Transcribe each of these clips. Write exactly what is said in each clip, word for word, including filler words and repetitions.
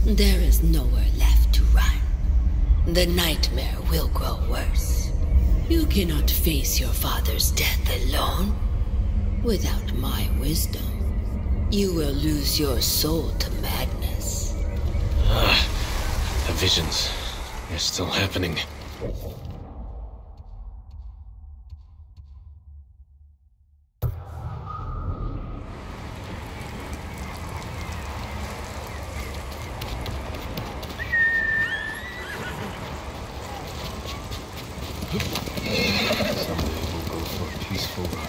There is nowhere left to run. The nightmare will grow worse. You cannot face your father's death alone. Without my wisdom, you will lose your soul to madness. Ah, the visions. They're still happening. Someday we'll go for a peaceful ride.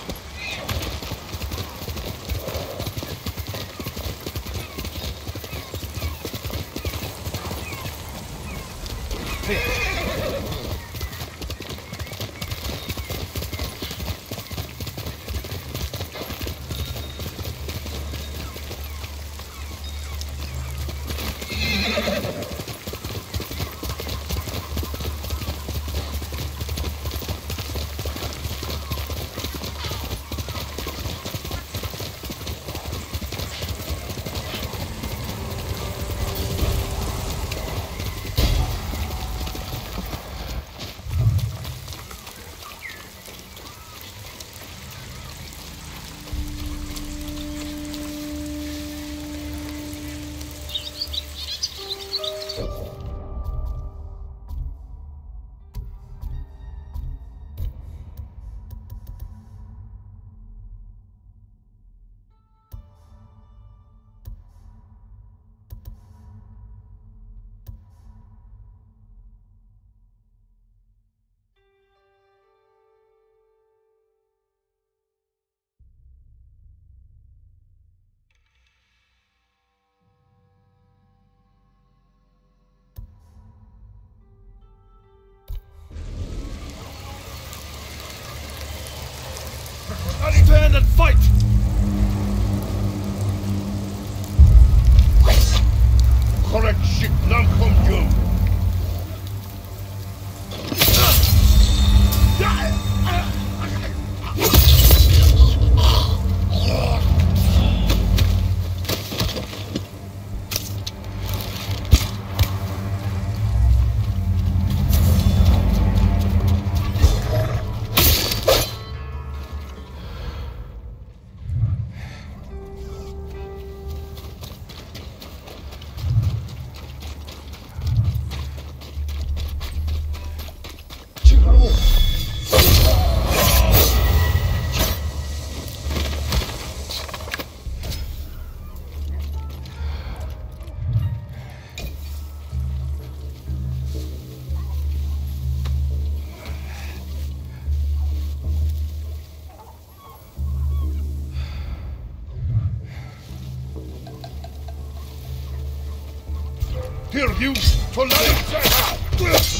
Stand and fight! Correct shit, nam kom you! Here, you! To life!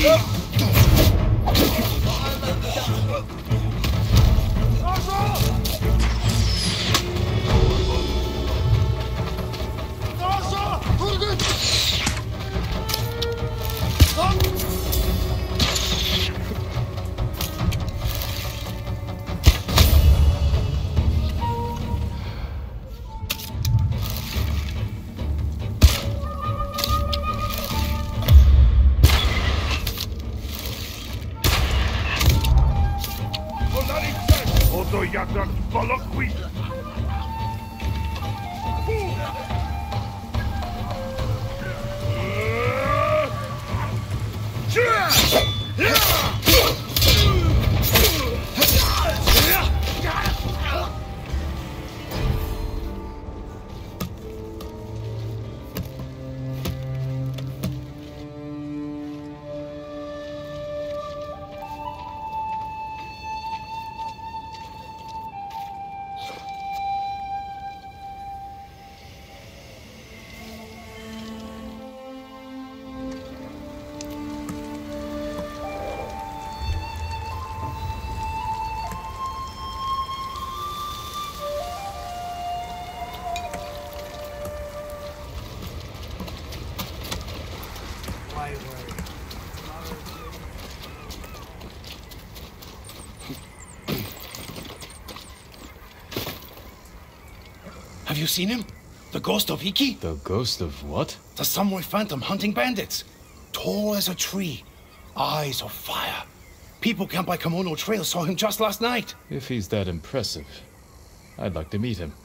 Have you seen him? The ghost of Ippei? The ghost of what? The samurai phantom hunting bandits. Tall as a tree. Eyes of fire. People camped by Kimono Trail saw him just last night. If he's that impressive, I'd like to meet him.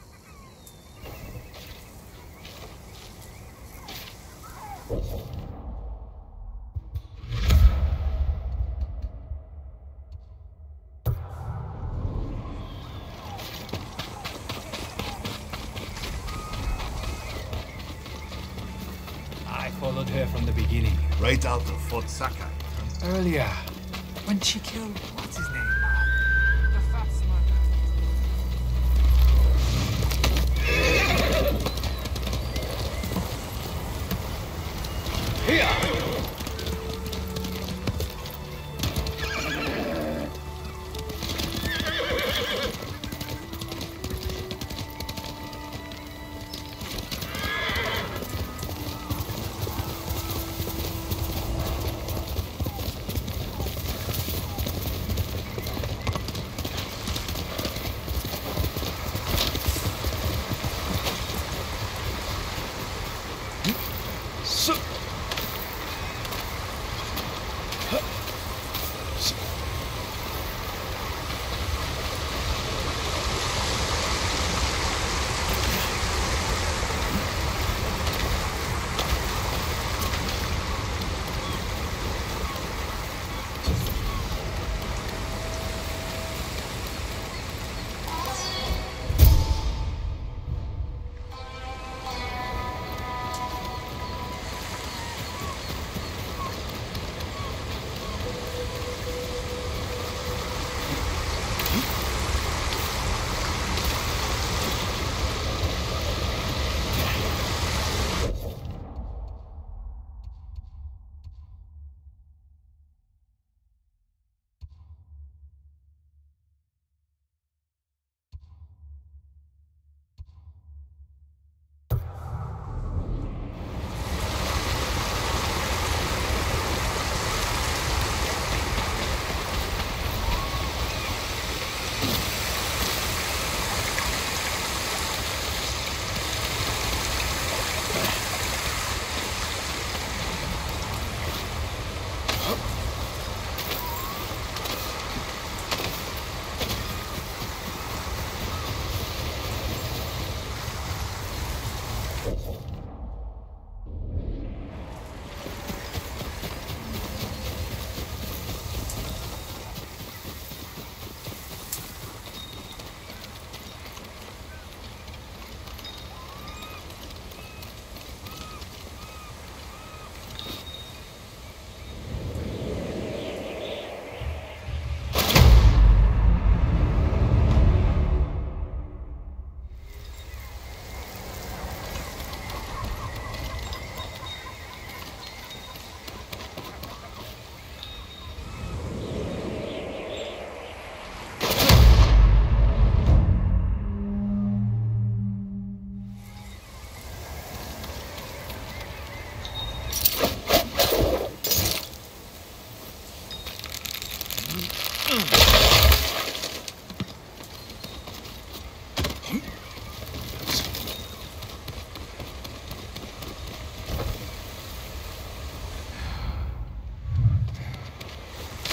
Followed her from the beginning. Right out of Fort Sakai. Earlier, when she killed, what's his name? The fat smuggler. Here!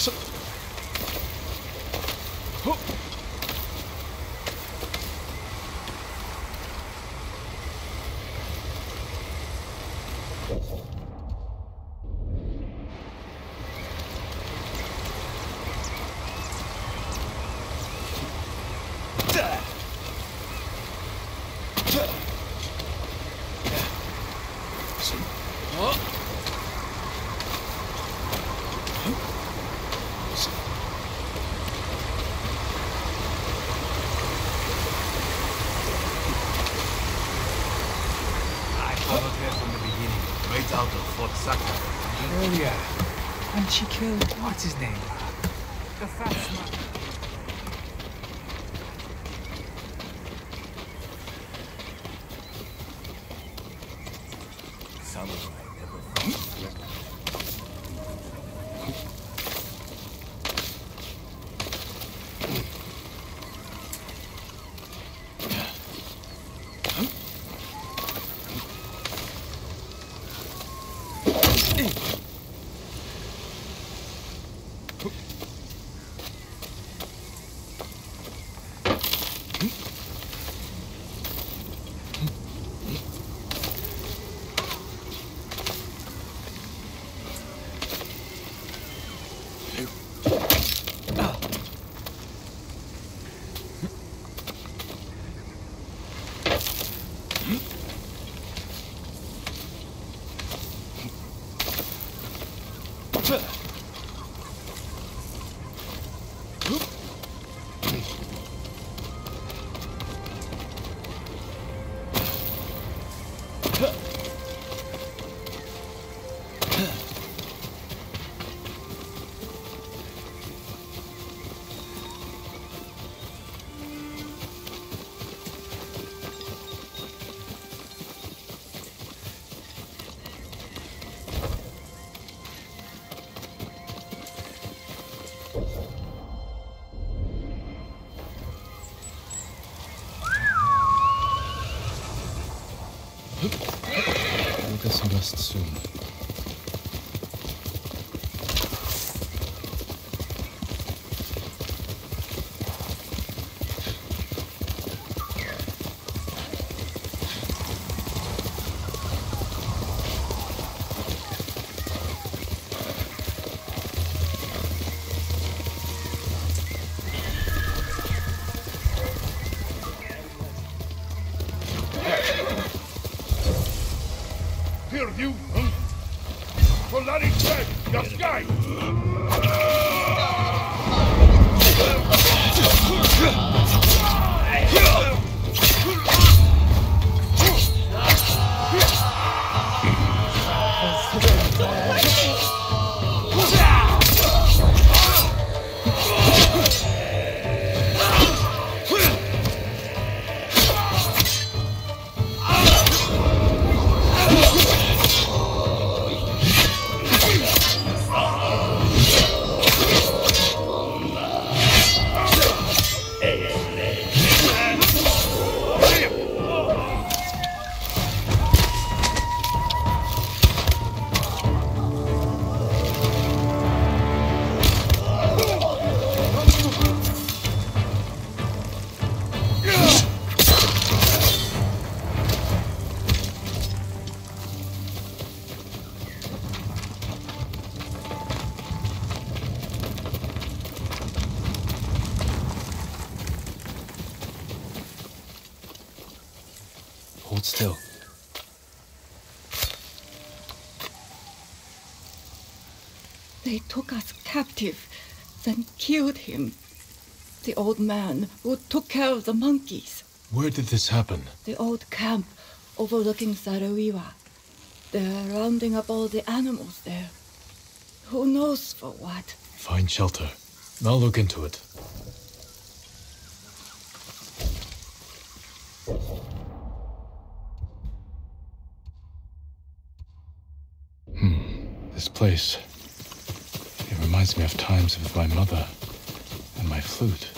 Out of Fort Sakai. Earlier, when she killed, what's his name? The fat man. Samurai never fought. I guess I'll rest soon. Here, you! Solari check! Your sky! Hold still. They took us captive, then killed him. The old man who took care of the monkeys. Where did this happen? The old camp overlooking Saruiwa. They're rounding up all the animals there. Who knows for what? Find shelter. I'll look into it. Hmm. This place. It reminds me of times with my mother and my flute.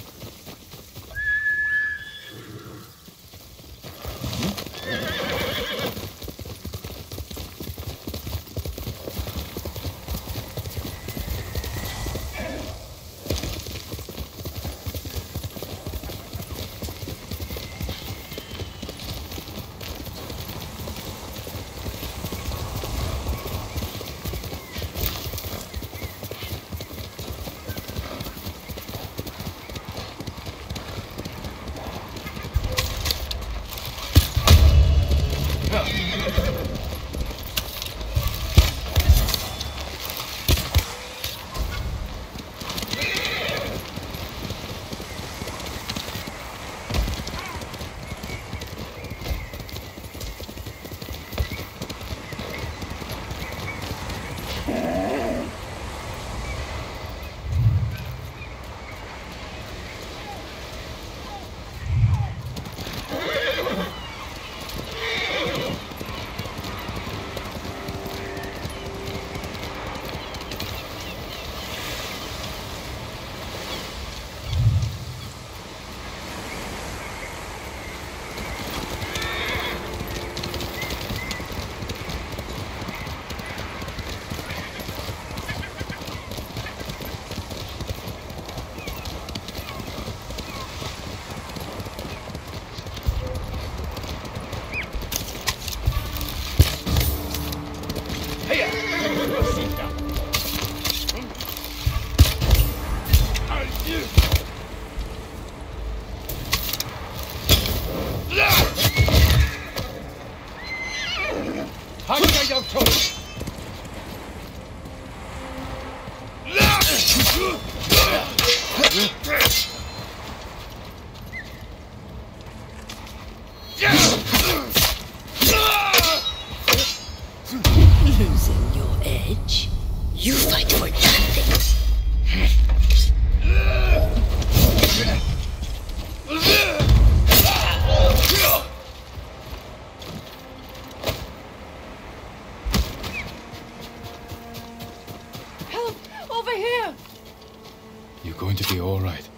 You're going to be all right.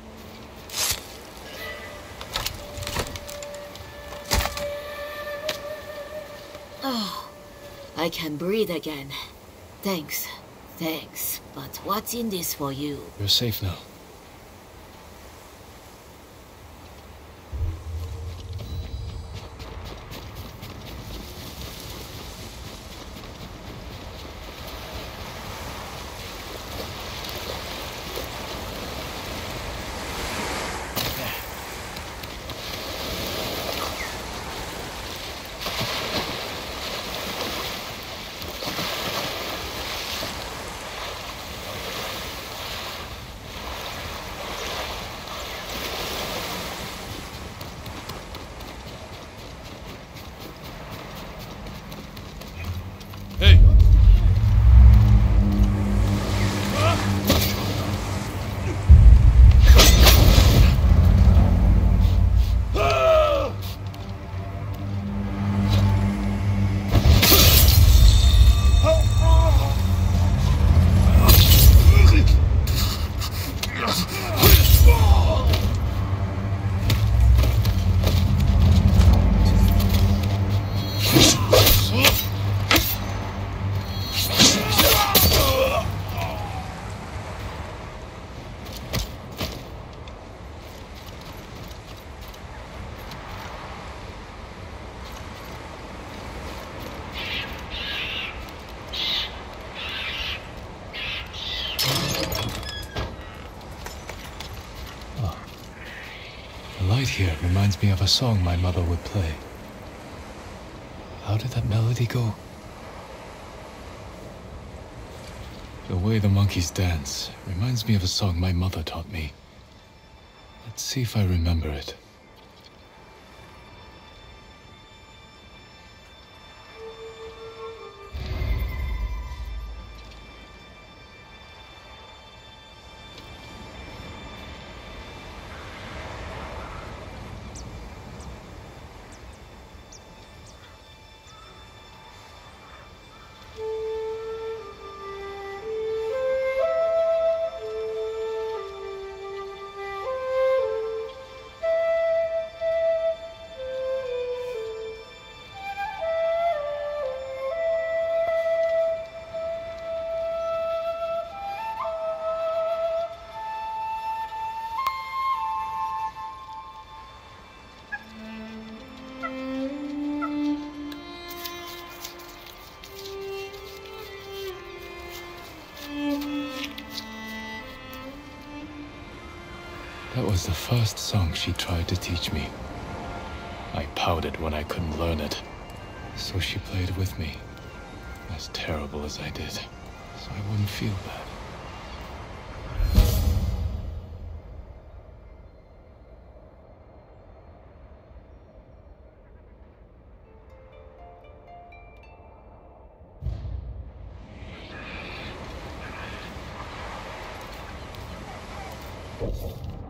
Oh, I can breathe again. Thanks. Thanks. But what's in this for you? You're safe now. Here reminds me of a song my mother would play. How did that melody go? The way the monkeys dance reminds me of a song my mother taught me. Let's see if I remember it. That was the first song she tried to teach me. I pouted when I couldn't learn it, so she played with me, as terrible as I did, so I wouldn't feel bad. You